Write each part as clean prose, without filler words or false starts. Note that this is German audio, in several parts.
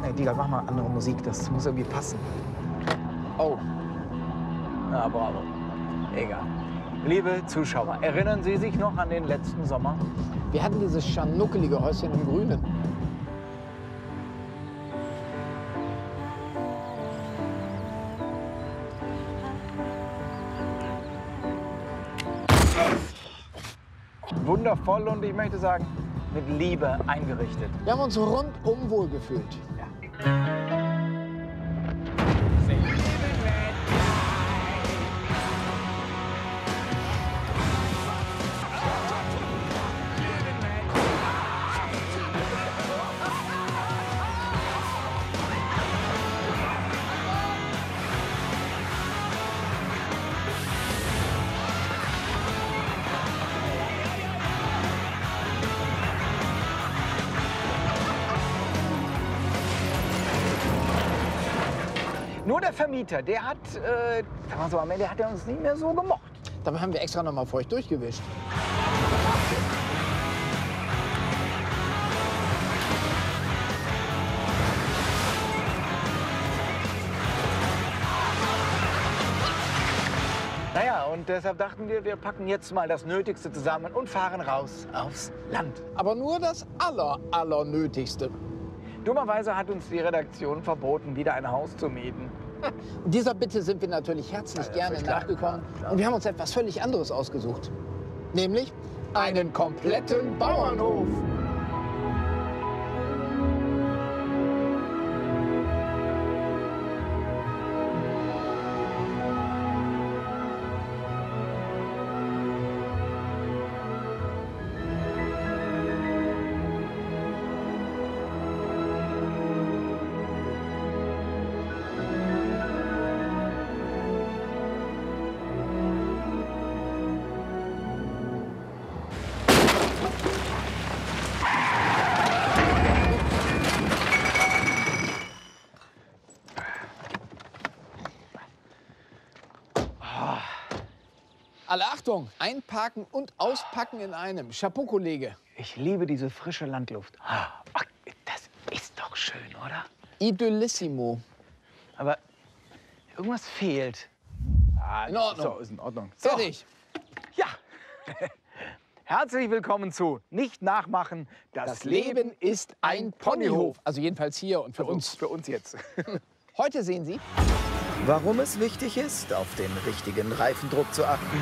Ey, Digga, mach mal andere Musik, das muss irgendwie passen. Oh. Na, bravo. Egal. Liebe Zuschauer, erinnern Sie sich noch an den letzten Sommer? Wir hatten dieses scharnuckelige Häuschen im Grünen. Wundervoll und ich möchte sagen, mit Liebe eingerichtet. Wir haben uns rundum wohlgefühlt. Nur der Vermieter, der hat, sag mal so, am Ende hat er uns nicht mehr so gemocht. Dabei haben wir extra noch mal feucht durchgewischt. Naja, und deshalb dachten wir, wir packen jetzt mal das Nötigste zusammen und fahren raus aufs Land. Aber nur das Allernötigste. Dummerweise hat uns die Redaktion verboten, wieder ein Haus zu mieten. Dieser Bitte sind wir natürlich herzlich gerne völlig klar, nachgekommen. klar. Und wir haben uns etwas völlig anderes ausgesucht. Nämlich einen kompletten Bauernhof. Alle Achtung, einparken und auspacken in einem. Chapeau, Kollege. Ich liebe diese frische Landluft. Oh, das ist doch schön, oder? Idyllissimo. Aber irgendwas fehlt. In Ordnung. So, ist in Ordnung. So. Fertig. Ja. Herzlich willkommen zu Nicht nachmachen. Das Leben ist ein Ponyhof. Also jedenfalls hier und für uns. Für uns jetzt. Heute sehen Sie Warum es wichtig ist, auf den richtigen Reifendruck zu achten.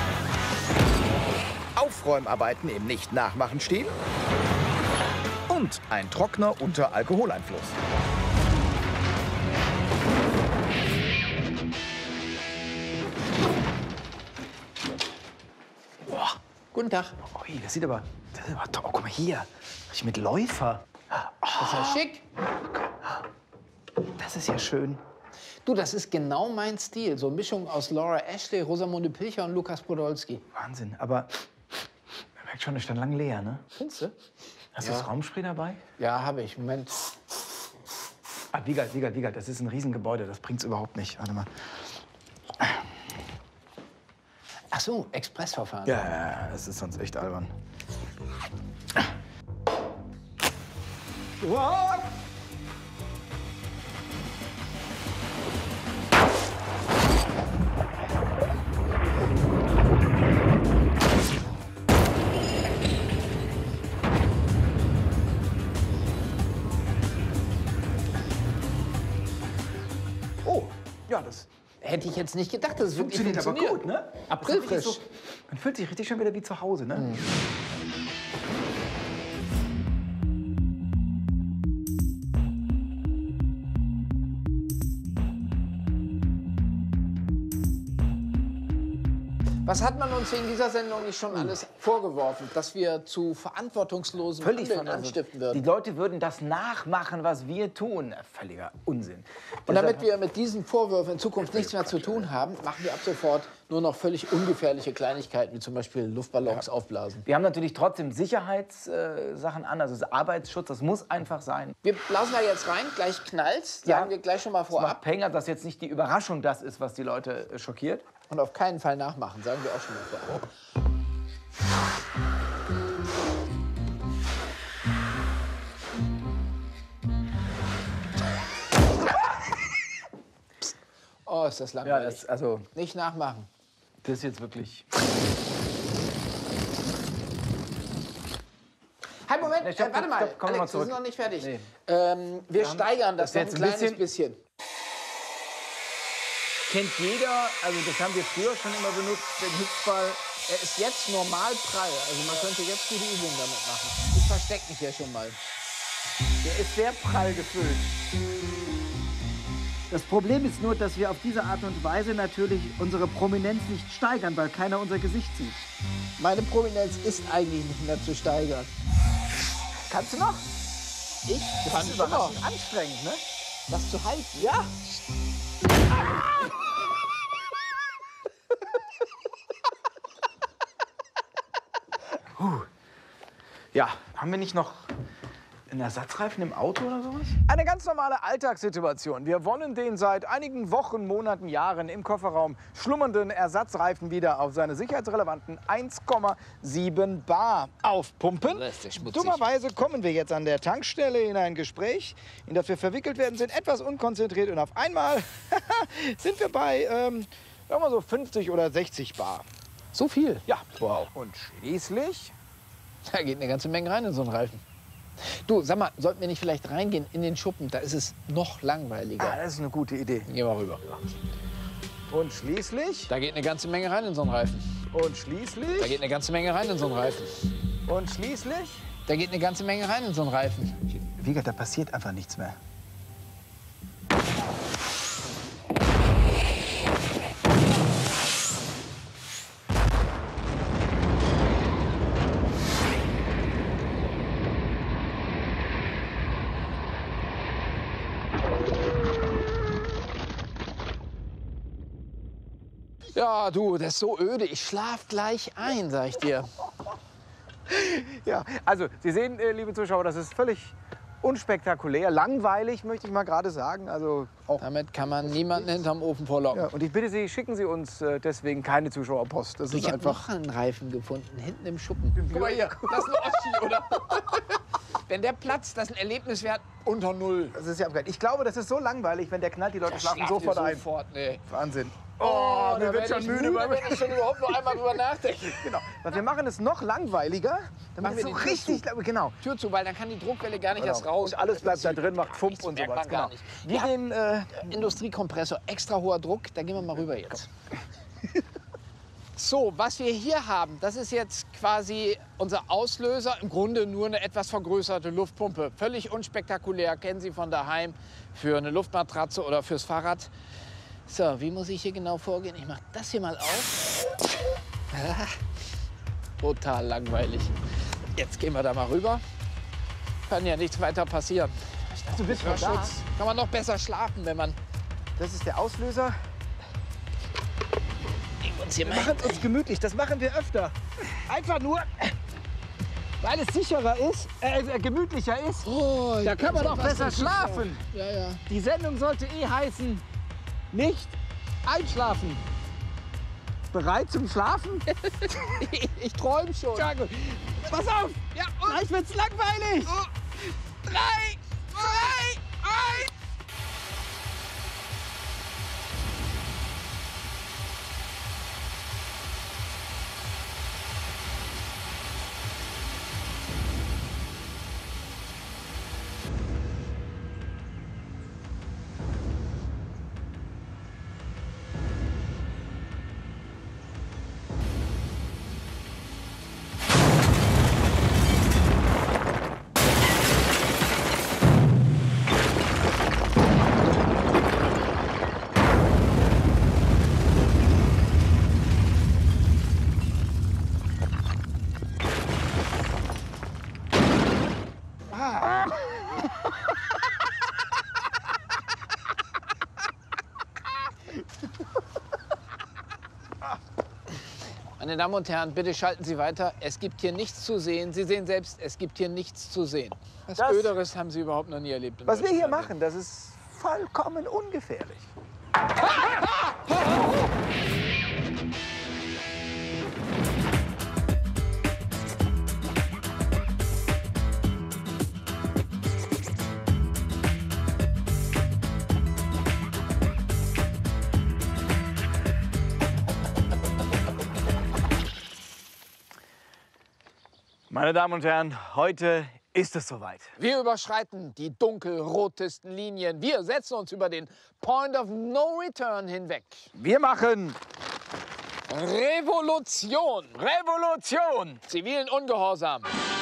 Aufräumarbeiten im Nicht-Nachmachen-Stil. Und ein Trockner unter Alkoholeinfluss. Boah. Guten Tag. Ui, das ist aber toll. Oh, guck mal hier. Ich mit Läufer. Das ist ja schick. Das ist ja schön. Du, das ist genau mein Stil. So eine Mischung aus Laura Ashley, Rosamunde Pilcher und Lukas Podolski. Wahnsinn. Aber man merkt schon, es stand lang leer, ne? Findest du? Hast du das Raumspray dabei? Ja, habe ich. Moment. Ah, Wiegald, das ist ein Riesengebäude. Das bringt's überhaupt nicht. Warte mal. Ach so, Expressverfahren. Ja, das ist sonst echt albern. What? Oh, ja, das Hätte ich jetzt nicht gedacht, dass es wirklich funktioniert aber funktioniert. gut, ne? Aprilfrisch. So, man fühlt sich richtig schon wieder wie zu Hause, ne? Was hat man uns in dieser Sendung nicht schon alles vorgeworfen? Dass wir zu verantwortungslosen Handeln anstiften Die würden. Leute würden das nachmachen, was wir tun. Völliger Unsinn. Und damit wir mit diesen Vorwürfen in Zukunft nichts mehr zu tun haben, machen wir ab sofort nur noch völlig ungefährliche Kleinigkeiten, wie zum Beispiel Luftballons aufblasen. Wir haben natürlich trotzdem Sicherheitssachen an, also das Arbeitsschutz, das muss einfach sein. Wir blasen da jetzt rein, gleich knallt's, sagen wir gleich schon mal Macht vorab. Peng, dass jetzt nicht die Überraschung das ist, was die Leute schockiert. Und auf keinen Fall nachmachen, sagen wir auch schon mal vorab. Oh, ist das Ja, langweilig. also Nicht nachmachen. das ist jetzt wirklich... Hey, Moment, Nee, stopp, warte mal. stopp, komm noch mal Alex, wir zurück. sind noch nicht fertig. Nee. Wir steigern das das noch jetzt ein ein kleines bisschen. Kennt jeder, also das haben wir früher schon immer benutzt, den Hüpfball. Er ist jetzt normal prall. Also man könnte jetzt gute Übungen damit machen. Ich verstecke mich hier schon mal. Der ist sehr prall gefüllt. Das Problem ist nur, dass wir auf diese Art und Weise natürlich unsere Prominenz nicht steigern, weil keiner unser Gesicht sieht. Meine Prominenz ist eigentlich nicht mehr zu steigern. Kannst du noch? Ich Das kann ist immer überraschend anstrengend, ne? das zu halten. Ja. Ja, haben wir nicht noch einen Ersatzreifen im Auto oder sowas? Eine ganz normale Alltagssituation. Wir wollen den seit einigen Wochen, Monaten, Jahren im Kofferraum schlummernden Ersatzreifen wieder auf seine sicherheitsrelevanten 1,7 Bar aufpumpen. Das ist ja schmutzig. Dummerweise kommen wir jetzt an der Tankstelle in ein Gespräch, in das wir verwickelt werden, sind etwas unkonzentriert und auf einmal sind wir bei, sagen wir so 50 oder 60 Bar. So viel. Ja, wow. Und schließlich... Da geht eine ganze Menge rein in so einen Reifen. Du, sag mal, sollten wir nicht vielleicht reingehen in den Schuppen? Da ist es noch langweiliger. Ah, das ist eine gute Idee. Gehen wir rüber. Und schließlich... Da geht eine ganze Menge rein in so einen Reifen. Und Da schließlich... geht eine ganze Menge rein in so einen Reifen. Und schließlich... Da geht eine ganze Menge rein in so einen Reifen. Wiegert, da passiert einfach nichts mehr. Ja, du, das ist so öde. Ich schlaf gleich ein, sag ich dir. Ja, also Sie sehen, liebe Zuschauer, das ist völlig unspektakulär, langweilig, möchte ich mal gerade sagen. Also auch, Damit kann man niemanden hinterm Ofen vorlocken. ja, und ich bitte Sie, schicken Sie uns deswegen keine Zuschauerpost. Das Ich ist habe einfach... noch einen Reifen gefunden, hinten im Schuppen. Guck mal hier, das ist ein Oschi, oder? Wenn der platzt, das ist ein Erlebniswert unter Null. Das ist ja abgeil. Ich glaube, das ist so langweilig, wenn der knallt, die Leute schlafen sofort ein. Sofort, nee. Wahnsinn. Oh, mir da wird werd schon ich müde. wenn ich schon überhaupt noch einmal drüber nachdenke. Genau. Weil wir machen es noch langweiliger, damit Machen es wir so die Tür richtig... Genau. Tür zu, weil dann kann die Druckwelle gar nicht erst Genau. raus. Und alles bleibt da drin, macht Fump Das und merkt sowas. man gar Genau. nicht. Wir Ja. gehen... Industriekompressor, extra hoher Druck, da gehen wir mal rüber jetzt. So, was wir hier haben, das ist jetzt quasi unser Auslöser. Im Grunde nur eine etwas vergrößerte Luftpumpe. Völlig unspektakulär, kennen Sie von daheim für eine Luftmatratze oder fürs Fahrrad. So, wie muss ich hier genau vorgehen? Ich mache das hier mal auf. Total langweilig. Jetzt gehen wir da mal rüber. Kann ja nichts weiter passieren. Du bist schon da. Hörschutz. Kann man noch besser schlafen, wenn man Das ist der Auslöser. uns hier Wir machen es uns gemütlich, das machen wir öfter. Einfach nur, weil es sicherer ist, gemütlicher ist. Oh, Da kann man doch besser schlafen. Ja, ja. Die Sendung sollte eh heißen, nicht einschlafen. Bereit zum Schlafen? Ich träume schon. Ja, gut. Pass auf, Ja, und gleich wird's langweilig. 3, 2, 1. Meine Damen und Herren, bitte schalten Sie weiter. Es gibt hier nichts zu sehen. Sie sehen selbst, es gibt hier nichts zu sehen. Was Das- Öderes haben Sie überhaupt noch nie erlebt. in Was wir deutschem hier Fernsehen. machen, das ist vollkommen ungefährlich. Meine Damen und Herren, heute ist es soweit. Wir überschreiten die dunkelrotesten Linien. Wir setzen uns über den Point of No Return hinweg. Wir machen Revolution. Revolution. Zivilen Ungehorsam.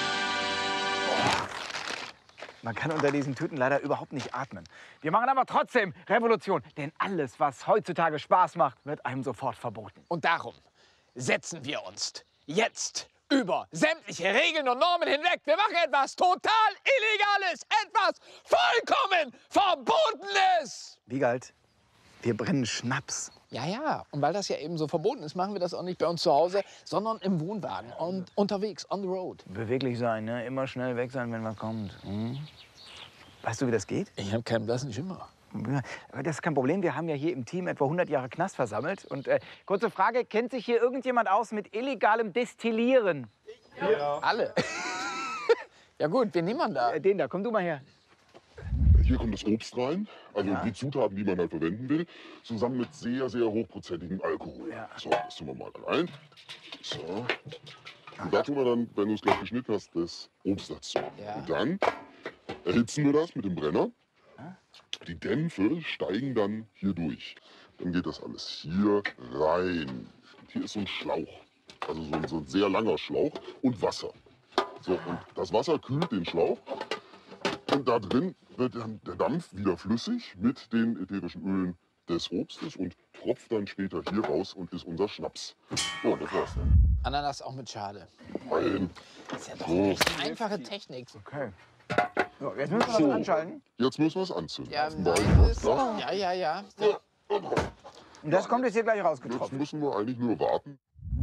Man kann unter diesen Tüten leider überhaupt nicht atmen. Wir machen aber trotzdem Revolution. Denn alles, was heutzutage Spaß macht, wird einem sofort verboten. Und darum setzen wir uns jetzt über sämtliche Regeln und Normen hinweg. Wir machen etwas total Illegales, etwas vollkommen Verbotenes. Wiegald, wir brennen Schnaps. Ja, ja. Und weil das ja eben so verboten ist, machen wir das auch nicht bei uns zu Hause, sondern im Wohnwagen und unterwegs, on the road. Beweglich sein, ne? Immer schnell weg sein, wenn man kommt. Hm? Weißt du, wie das geht? Ich habe keinen blassen Schimmer. Aber das ist kein Problem. Wir haben ja hier im Team etwa 100 Jahre Knast versammelt. Und kurze Frage, kennt sich hier irgendjemand aus mit illegalem Destillieren? Ja. Alle. Ja gut, wen nehmen wir da? Den da, komm du mal her. Hier kommt das Obst rein, also die Zutaten, die man halt verwenden will, zusammen mit sehr, sehr hochprozentigem Alkohol. Ja. So, das tun wir mal rein. So. Und da tun wir dann, wenn du es gleich geschnitten hast, das Obst dazu. Ja. Und dann erhitzen wir das mit dem Brenner. Die Dämpfe steigen dann hier durch. Dann geht das alles hier rein. Hier ist so ein Schlauch, also so ein sehr langer Schlauch und Wasser. So, und das Wasser kühlt den Schlauch. Und da drin wird dann der Dampf wieder flüssig mit den ätherischen Ölen des Obstes und tropft dann später hier raus und ist unser Schnaps. So, das war's dann. Ananas auch mit Schale. Nein. Das ist ja doch eine echt einfache Technik. Okay. So, jetzt müssen wir das anschalten. Jetzt müssen wir es anzünden. Ja, Offenbar. nein, ist, Ja. ja. Und das kommt jetzt hier gleich Jetzt rausgetroffen. müssen wir eigentlich nur warten.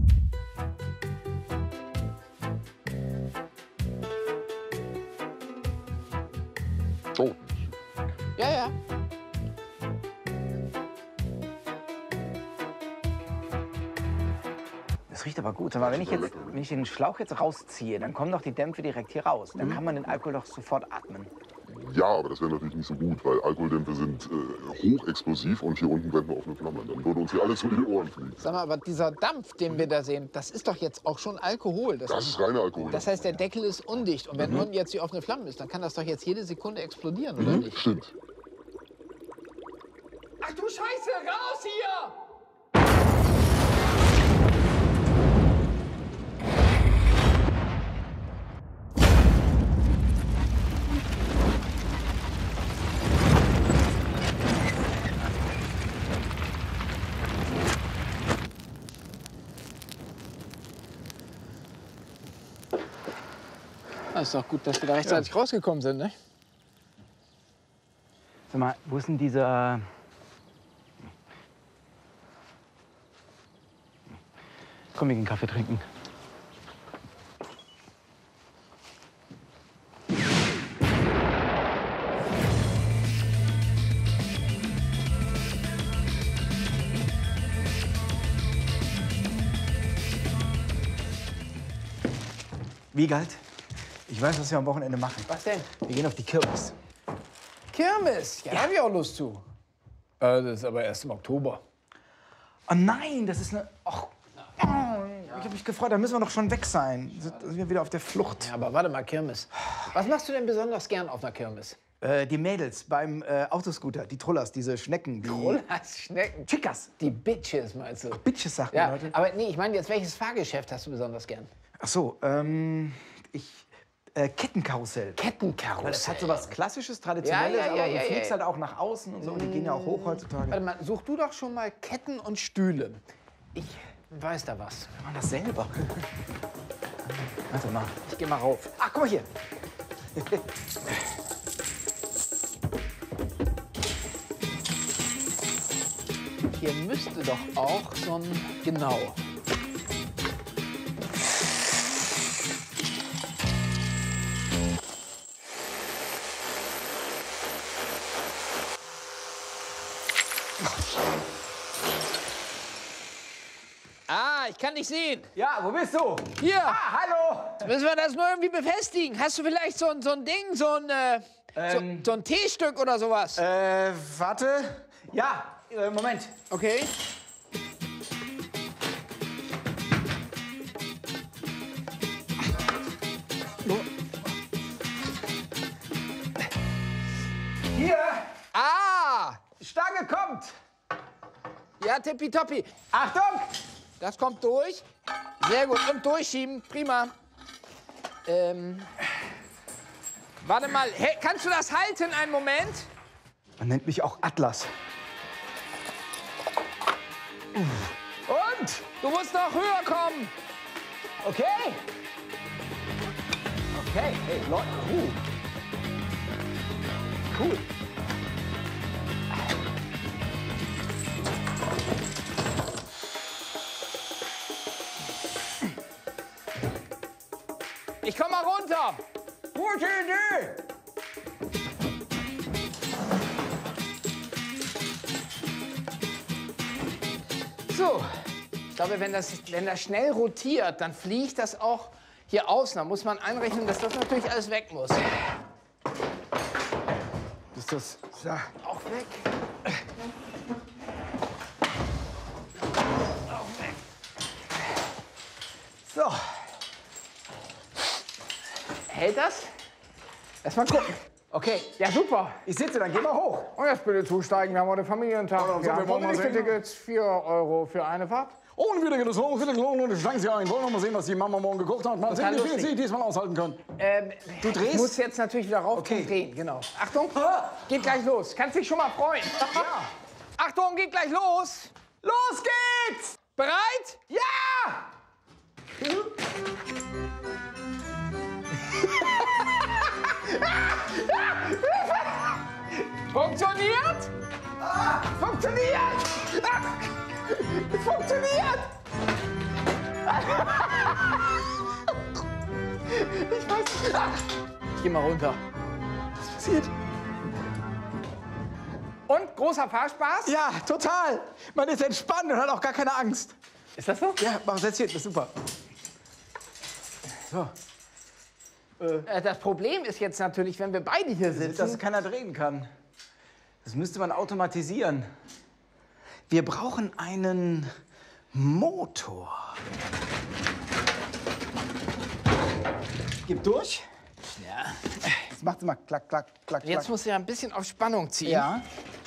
Oh, Ja. Das riecht aber gut. Sag mal, wenn ich den Schlauch jetzt rausziehe, dann kommen doch die Dämpfe direkt hier raus. Dann kann man den Alkohol doch sofort atmen. ja, aber das wäre natürlich nicht so gut, weil Alkoholdämpfe sind hochexplosiv und hier unten brennt nur offene Flamme. Dann würde uns hier alles um die Ohren fliegen. Sag mal, aber dieser Dampf, den wir da sehen, das ist doch jetzt auch schon Alkohol. Das ist reiner Alkohol. Das heißt, der Deckel ist undicht. Und wenn unten jetzt die offene Flamme ist, dann kann das doch jetzt jede Sekunde explodieren, oder nicht? Stimmt. Ach du Scheiße, raus hier! Das ist doch gut, dass wir da rechtzeitig rausgekommen sind, ne? Sag mal, wo ist denn dieser... Komm, wir gehen Kaffee trinken. Wiegald, ich weiß, was wir am Wochenende machen. Was denn? Wir gehen auf die Kirmes. Kirmes. Ja, da hab ich auch Lust zu. Das ist aber erst im Oktober. Oh nein, das ist eine... Och, oh, ich habe mich gefreut, da müssen wir doch schon weg sein. Sind wir wieder auf der Flucht. Ja, aber warte mal, Kirmes. Was machst du denn besonders gern auf einer Kirmes? Die Mädels beim Autoscooter, die Trullers, diese Schnecken. Die Rollers, Schnecken. Chicas. Die Bitches, meinst du? Bitches, sagt Ja, man, Leute. aber nee, ich meine jetzt, welches Fahrgeschäft hast du besonders gern? Ach so, Kettenkarussell. Kettenkarussell. Weil das hat so was Klassisches, Traditionelles, Ja, aber du ja. fliegst halt auch nach außen und so. Und die gehen ja auch hoch heutzutage. Warte mal, such du doch schon mal Ketten und Stühle. Ich weiß da was. Wir machen das selber. Warte mal. Ich geh mal rauf. Ach, guck mal hier. Hier müsste doch auch so ein... Genau. Ah, ich kann dich sehen. Ja, wo bist du? Hier. Hallo. Müssen wir das nur irgendwie befestigen? Hast du vielleicht so ein Ding, so ein T-Stück oder sowas? Warte. Ja, Moment. Okay. Hier, Ah! Stange kommt. Ja, tippitoppi. Achtung! Das kommt durch. Sehr gut. Und durchschieben. Prima. Warte mal. Hey, kannst du das halten einen Moment? Man nennt mich auch Atlas. Und? Du musst noch höher kommen. Okay. Okay, hey, Leute. Cool. Ich komm mal runter. Gute Idee. So. Ich glaube, wenn das schnell rotiert, dann fliegt das auch hier außen. Da muss man einrechnen, dass das natürlich alles weg muss. Ist das so. Auch weg. So. Hält das? Lass mal gucken. Okay, Ja, super. ich sitze, dann geh mal hoch. Und jetzt bitte zusteigen, wir haben heute Familientag. Ja, Wir haben wollen wir mal sehen. Tickets, 4 € für eine Fahrt. Oh, und wieder geht es los, und steigen Sie ein. Wollen wir mal sehen, was die Mama morgen gekocht hat. Mal sehen, wie viel lustig. Sie diesmal aushalten können. Du drehst? Ich muss jetzt natürlich wieder rauf Okay. und drehen, genau. Achtung, geht gleich los. Kannst dich schon mal freuen. Ja. Achtung, geht gleich los. Los geht's! Bereit? Ja! Funktioniert? Funktioniert! Funktioniert! Ich weiß nicht. Geh mal runter. Was passiert? Und großer Fahrspaß? Ja, total. Man ist entspannt und hat auch gar keine Angst. Ist das so? Ja, mach das hier, das ist super. So, Das Problem ist jetzt natürlich, wenn wir beide hier dass sitzen. keiner drehen kann. Das müsste man automatisieren. Wir brauchen einen Motor. Gib durch. Ja. Jetzt macht's mal klack, klack, klack, Jetzt klack. musst du ja ein bisschen auf Spannung ziehen. Ja.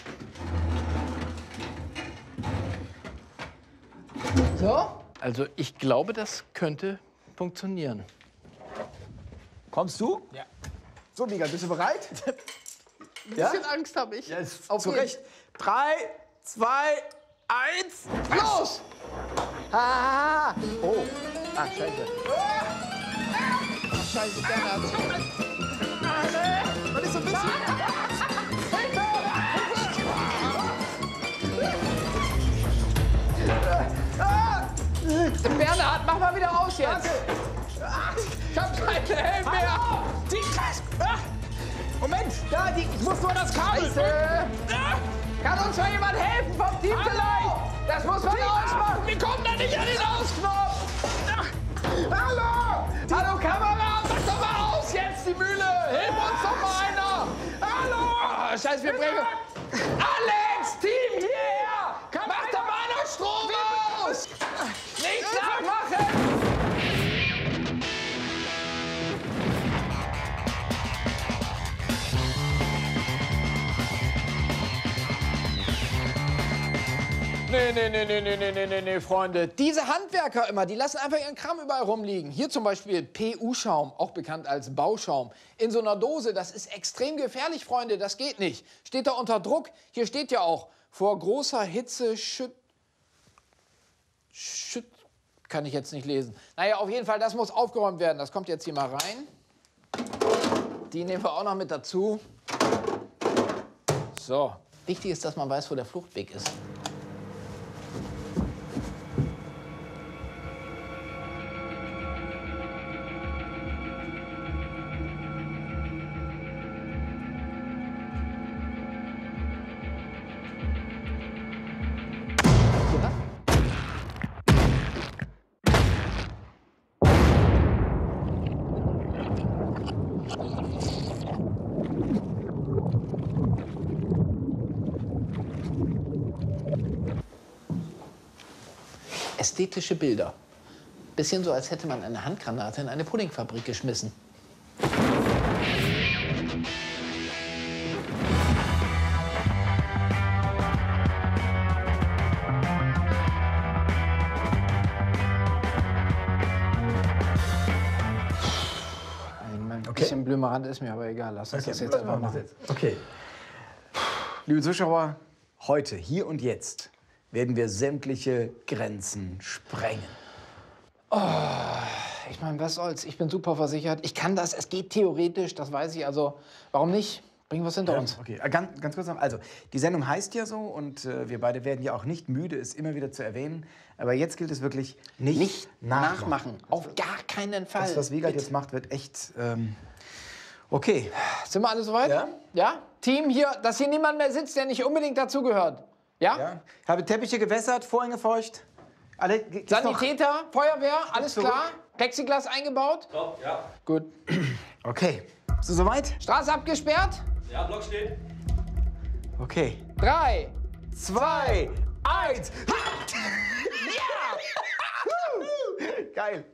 So? Also ich glaube, das könnte funktionieren. Kommst du? Ja. So, Miguel, bist du bereit? Ein Ja? bisschen Angst habe ich. Ja, ist Auf zu geht's. Recht. 3, 2, 1. Los! Ah! Oh. Ah, scheiße. Ach, scheiße, Bernhard. Man ist so ein bisschen... Bernhard, mach mal wieder aus jetzt. Ich hab keinen Helm mehr. Moment, da, ich muss nur das Kabel. Scheiße. Kann uns mal jemand helfen vom Team vielleicht? Das muss man ausmachen. Wir kommen da nicht an den Ausknopf. Hallo! Hallo Kamera, mach doch mal aus jetzt die Mühle. Hilf uns doch mal einer. Hallo! Ah, Scheiße, wir brechen. Alex, Team hierher. Mach doch mal noch Strom aus. Nichts nachmachen. Nee, Freunde. Diese Handwerker immer, die lassen einfach ihren Kram überall rumliegen. Hier zum Beispiel PU-Schaum, auch bekannt als Bauschaum. In so einer Dose, das ist extrem gefährlich, Freunde, das geht nicht. Steht da unter Druck, hier steht ja auch, vor großer Hitze kann ich jetzt nicht lesen. Naja, auf jeden Fall, das muss aufgeräumt werden. Das kommt jetzt hier mal rein. Die nehmen wir auch noch mit dazu. So. Wichtig ist, dass man weiß, wo der Fluchtweg ist. Ästhetische Bilder. Bisschen so, als hätte man eine Handgranate in eine Puddingfabrik geschmissen. Blümerand ist mir aber egal. Lass uns das jetzt einfach machen. Okay. Liebe Zuschauer, heute, hier und jetzt werden wir sämtliche Grenzen sprengen. Ich meine, was soll's? Ich bin super versichert. Ich kann das. Es geht theoretisch, das weiß ich. Also, warum nicht? Bringen wir es hinter uns. Okay, ganz kurz noch. Also, die Sendung heißt ja so und wir beide werden ja auch nicht müde, es immer wieder zu erwähnen. Aber jetzt gilt es wirklich nicht nachmachen. Auf gar keinen Fall. Das, was Wiegald jetzt macht, wird echt... okay. Sind wir alle soweit? Ja. Ja? Team hier, dass hier niemand mehr sitzt, der nicht unbedingt dazugehört. Ja? Ja. Ich habe Teppiche gewässert, Vorhänge feucht. Alle, Sanitäter, Feuerwehr, alles zurück. klar? Plexiglas eingebaut? Top, ja. Gut. Okay. Bist du soweit? Straße abgesperrt? Ja, Block steht. Okay. 3. 2, 1. Geil.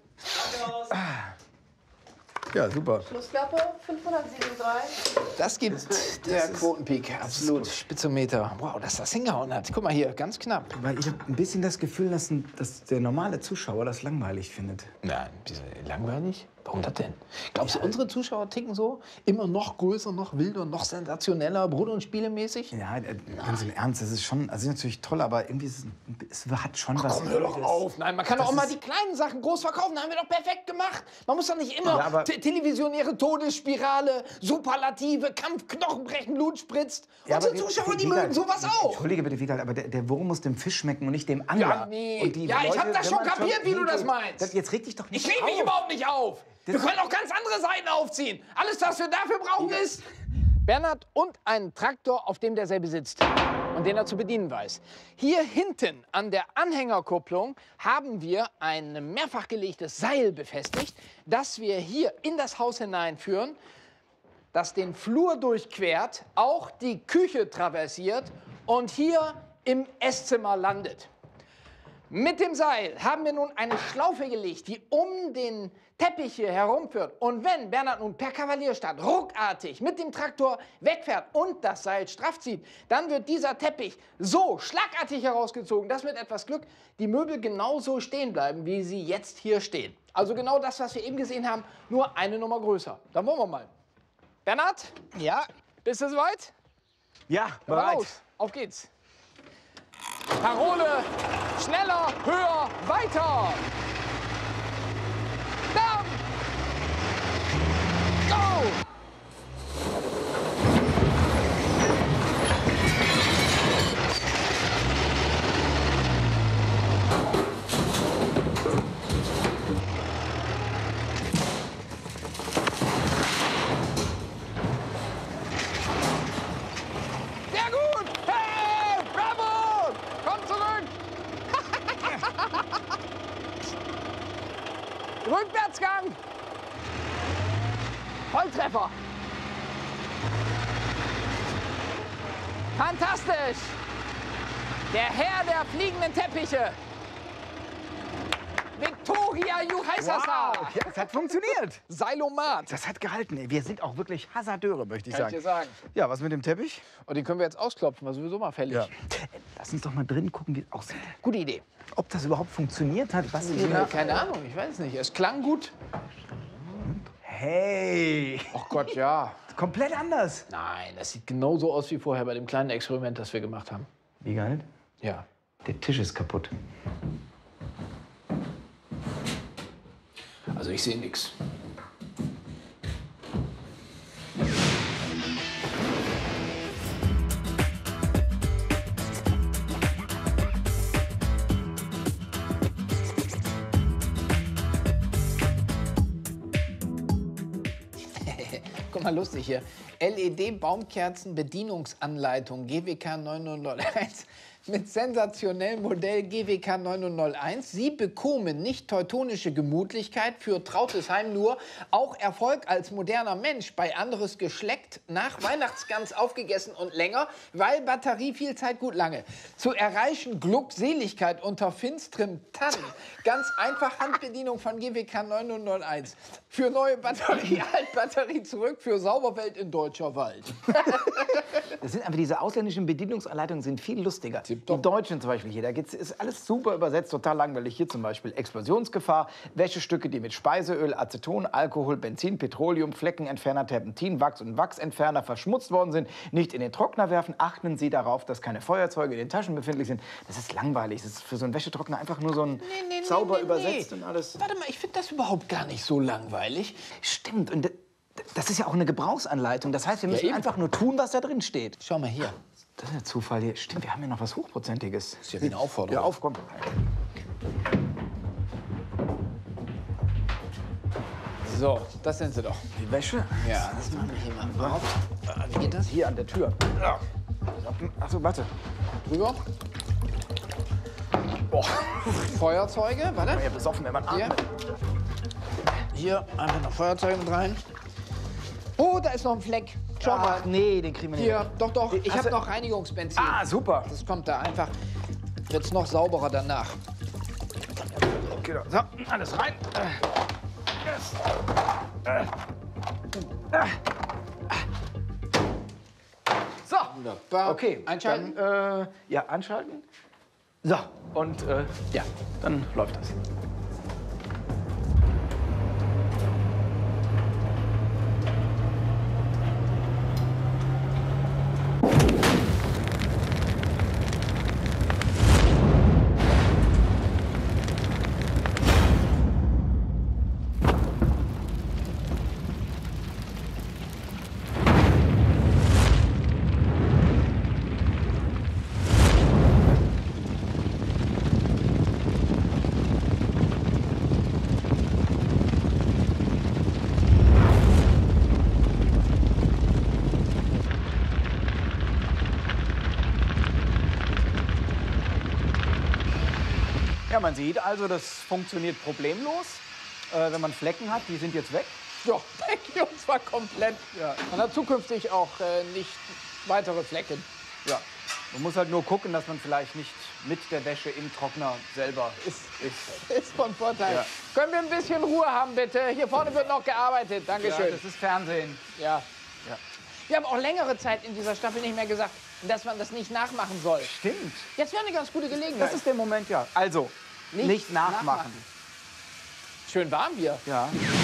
Ja, super. Schlussklappe 507,3. Das gibt der Quotenpeak. Absolut. Spitzometer. Wow, dass das hingehauen hat. Guck mal hier, ganz knapp. Weil ich habe ein bisschen das Gefühl, dass der normale Zuschauer das langweilig findet. Nein, langweilig? Warum das denn? Glaubst du, unsere Zuschauer ticken so? Immer noch größer, noch wilder, noch sensationeller, Brot- und Spielemäßig? Ja, ganz im Ernst, das ist schon, also ist natürlich toll, aber irgendwie es hat schon was. Komm, hör doch auf. Nein, man kann doch auch mal die kleinen Sachen groß verkaufen. Das haben wir doch perfekt gemacht. Man muss doch nicht immer Ja, aber- televisionäre Todesspirale, Superlative, Kampf, Knochenbrechen, Blut spritzt. Ja, Unsere aber Zuschauer, die Wiegald, mögen sowas auch. Entschuldige bitte, Wiegald, aber der Wurm muss dem Fisch schmecken und nicht dem Angler. Ja, nee. Und die Ja, ich hab Leute, das wenn schon man kapiert, wie du das meinst. Jetzt reg dich doch nicht Ich reg mich auf. überhaupt nicht auf. Wir können auch ganz andere Seiten aufziehen. Alles, was wir dafür brauchen, ist Bernhard und einen Traktor, auf dem derselbe sitzt und den er zu bedienen weiß. Hier hinten an der Anhängerkupplung haben wir ein mehrfach gelegtes Seil befestigt, das wir hier in das Haus hineinführen, das den Flur durchquert, auch die Küche traversiert und hier im Esszimmer landet. Mit dem Seil haben wir nun eine Schlaufe gelegt, die um den Teppich hier herumführt. Und wenn Bernhard nun per Kavaliersstand ruckartig mit dem Traktor wegfährt und das Seil straff zieht, dann wird dieser Teppich so schlagartig herausgezogen, dass mit etwas Glück die Möbel genauso stehen bleiben, wie sie jetzt hier stehen. Also genau das, was wir eben gesehen haben, nur eine Nummer größer. Dann wollen wir mal. Bernhard? Ja, Bist du soweit? ja, Dann bereit. los. Auf geht's. Parole, schneller, höher, weiter. Down. Go. Sehr gut. Hey, bravo. Komm zurück. Rückwärtsgang. Volltreffer. Fantastisch. Der Herr der fliegenden Teppiche. Victoria Juhaisasa. Wow, ja, es hat funktioniert. Seilomat. Das hat gehalten. Ey. Wir sind auch wirklich Hasardeure, möchte ich Kann ich dir sagen. sagen. Ja, was mit dem Teppich? Und den können wir jetzt ausklopfen, war sowieso mal fällig. Ja. Lass uns doch mal drin gucken, wie es aussieht. Gute Idee. Ob das überhaupt funktioniert hat, was wir da... Keine Ahnung, ich weiß nicht. Es klang gut. Hey, Ach Gott, ja. komplett anders. Nein, das sieht genauso aus wie vorher bei dem kleinen Experiment, das wir gemacht haben. Wie geil? Ja. Der Tisch ist kaputt. Also ich sehe nichts. Guck mal, lustig hier. LED-Baumkerzen-Bedienungsanleitung GWK 9001 mit sensationellem Modell GWK 9001. Sie bekommen nicht teutonische Gemütlichkeit für trautes Heim nur, auch Erfolg als moderner Mensch bei anderes geschleckt, nach Weihnachtsgans aufgegessen und länger, weil Batterie viel Zeit gut lange. Zu erreichen Glückseligkeit unter finsterem Tannen. Ganz einfach Handbedienung von GWK 9001. Für neue Batterie, Altbatterie zurück, für Sauberwelt in deutscher Wald. Das sind aber diese ausländischen Bedienungsanleitungen sind viel lustiger. Tipptopp. Die Deutschen zum Beispiel hier, da ist alles super übersetzt, total langweilig. Hier zum Beispiel Explosionsgefahr, Wäschestücke, die mit Speiseöl, Aceton, Alkohol, Benzin, Petroleum, Fleckenentferner, Terpentin, Wachs und Wachsentferner verschmutzt worden sind, nicht in den Trockner werfen. Achten Sie darauf, dass keine Feuerzeuge in den Taschen befindlich sind. Das ist langweilig. Das ist für so einen Wäschetrockner einfach nur so ein sauber übersetzt und alles. Warte mal, ich finde das überhaupt gar nicht so langweilig. Stimmt. Und das ist ja auch eine Gebrauchsanleitung. Das heißt, wir müssen eben. einfach nur tun, was da drin steht. Schau mal hier. Das ist ein Zufall hier. Stimmt, wir haben hier noch was Hochprozentiges. Das ist ja wie eine Aufforderung. Ja, aufkommen. So, das sind sie doch. Die Wäsche? Ja, das machen wir hier mal auf. Wie geht das? Hier an der Tür. Ja. Achso, warte. Drüber. Boah, Feuerzeuge, warte. ich bin ja besoffen, wenn man Hier. atmet. Hier, einfach noch Feuerzeuge mit rein. Oh, da ist noch ein Fleck. Schau mal. Ach, nee, den kriegen wir nicht. Hier, doch, doch. Ich Hast habe du- noch Reinigungsbenzin. Ah, super. Das kommt da einfach. Wird's noch sauberer danach. Genau. So, alles rein. So. Wunderbar. Okay. Einschalten. Dann, ja, anschalten. So, und ja, dann läuft das. Ja, man sieht also, das funktioniert problemlos. Wenn man Flecken hat, die sind jetzt weg. Ja, weg und zwar komplett. Ja. Man hat zukünftig auch nicht weitere Flecken. Ja. Man muss halt nur gucken, dass man vielleicht nicht mit der Wäsche im Trockner selber ist. Ist von Vorteil. Ja. Können wir ein bisschen Ruhe haben, bitte? Hier vorne wird noch gearbeitet. Ja, Dankeschön. das ist Fernsehen. Ja. Ja. Wir haben auch längere Zeit in dieser Staffel nicht mehr gesagt, dass man das nicht nachmachen soll. Stimmt. Jetzt wäre eine ganz gute Gelegenheit. Das ist der Moment, ja. Also, nicht nachmachen. Schön warm hier. Ja.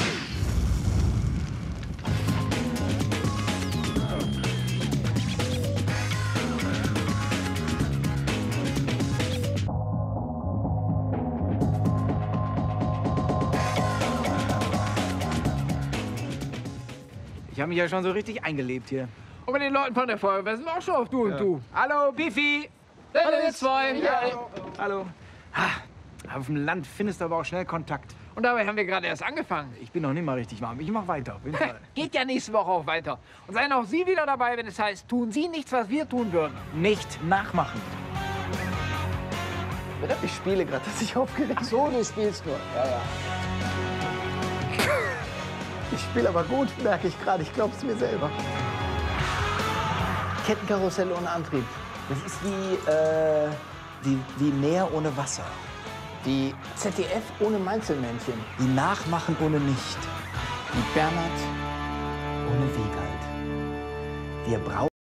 Ich habe mich ja schon so richtig eingelebt hier. Und mit den Leuten von der Feuerwehr sind wir auch schon auf Du und Du. Hallo, Bifi! Hallo, ihr zwei. Ja. Hallo. Auf dem Land findest du aber auch schnell Kontakt. Und dabei haben wir gerade erst angefangen. Ich bin noch nicht mal richtig warm. Ich mach weiter, auf jeden Fall. Geht ja nächste Woche auch weiter. Und seien auch Sie wieder dabei, wenn es heißt, tun Sie nichts, was wir tun würden. Nicht nachmachen. Ich spiele gerade, dass ich aufgeregt bin. So, du spielst nur. Ja, ja. Ich spiele aber gut, merke ich gerade. Ich glaube es mir selber. Kettenkarussell ohne Antrieb. Das ist wie Meer ohne Wasser. Die ZDF ohne Meinzelmännchen. Wie Nachmachen ohne Nicht. Die Bernhard Ohne Wiegald. Wir brauchen